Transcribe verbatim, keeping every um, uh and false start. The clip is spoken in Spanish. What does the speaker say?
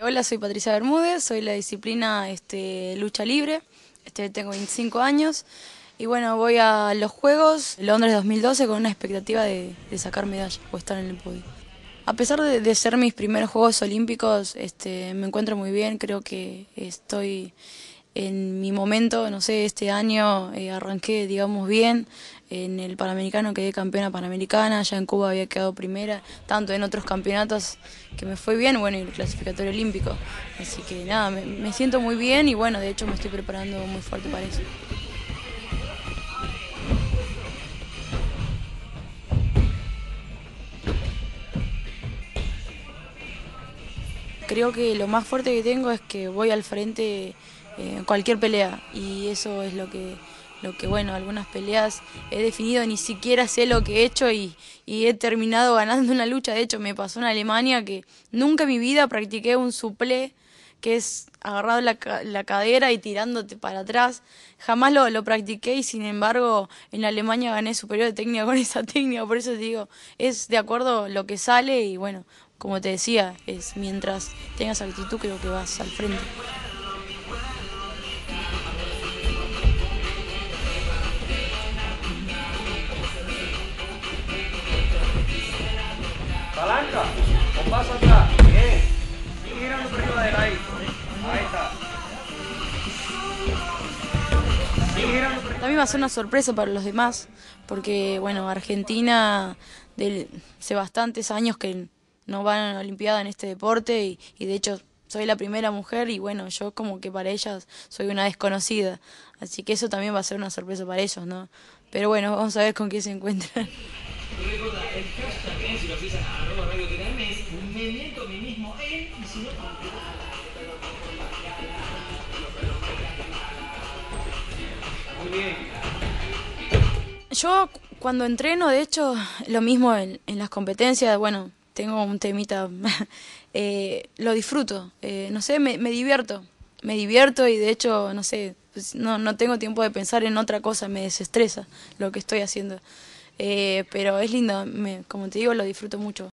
Hola, soy Patricia Bermúdez, soy la disciplina este, lucha libre, este, tengo veinticinco años y bueno, voy a los Juegos Londres dos mil doce con una expectativa de, de sacar medalla o estar en el podio. A pesar de, de ser mis primeros Juegos Olímpicos, este, me encuentro muy bien, creo que estoy en mi momento, no sé, este año eh, arranqué, digamos, bien. En el Panamericano quedé campeona panamericana, ya en Cuba había quedado primera, tanto en otros campeonatos que me fue bien, bueno, y el clasificatorio olímpico. Así que nada, me, me siento muy bien y bueno, de hecho me estoy preparando muy fuerte para eso. Creo que lo más fuerte que tengo es que voy al frente eh, en cualquier pelea y eso es lo que, lo que, bueno, algunas peleas he definido, ni siquiera sé lo que he hecho y, y he terminado ganando una lucha. De hecho, me pasó en Alemania que nunca en mi vida practiqué un suplé, que es agarrado la, la cadera y tirándote para atrás. Jamás lo, lo practiqué y sin embargo en Alemania gané superior de técnica con esa técnica. Por eso te digo, es de acuerdo lo que sale y bueno, como te decía, es mientras tengas actitud creo que vas al frente. Palanca, o paso atrás. Bien. Sigue girando por arriba del ahí. Ahí está. Sigue girando por arriba. También va a ser una sorpresa para los demás, porque bueno, Argentina de, hace bastantes años que no van a la Olimpiada en este deporte y, y de hecho soy la primera mujer y bueno, yo como que para ellas soy una desconocida, así que eso también va a ser una sorpresa para ellos, ¿no? Pero bueno, vamos a ver con qué se encuentran. El hashtag es, si lo usan a arroba radio Terán, es me meto a mí mismo en y si no... Muy bien. Yo cuando entreno, de hecho, lo mismo en, en las competencias, bueno, tengo un temita, eh, lo disfruto, eh, no sé, me, me divierto, me divierto y de hecho, no sé, pues no, no tengo tiempo de pensar en otra cosa, me desestresa lo que estoy haciendo. Eh, pero es lindo, me, como te digo, lo disfruto mucho.